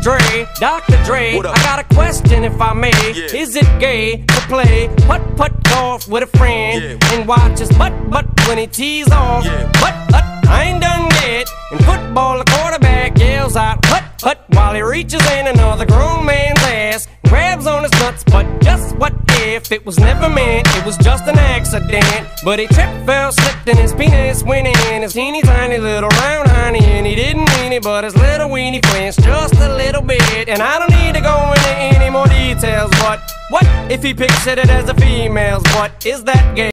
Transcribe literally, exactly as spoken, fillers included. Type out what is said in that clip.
Dre, Doctor Dre, What up? I got a question if I may. Yeah. Is it gay to play putt-putt golf with a friend Yeah. and watch his butt-butt when he tees off? Yeah. But I ain't done yet. In football, the quarterback yells out hut-hut while he reaches in another grown man's ass, grabs on his nuts. But just what if it was never meant? It was just an accident. But he tripped, fell, slipped, and his penis went in his teeny tiny little round honey, and he didn't mean it, but his little weenie flinched just a little bit. And I don't need to go into any more details, but what if he pictured it as a female's butt? Is that gay?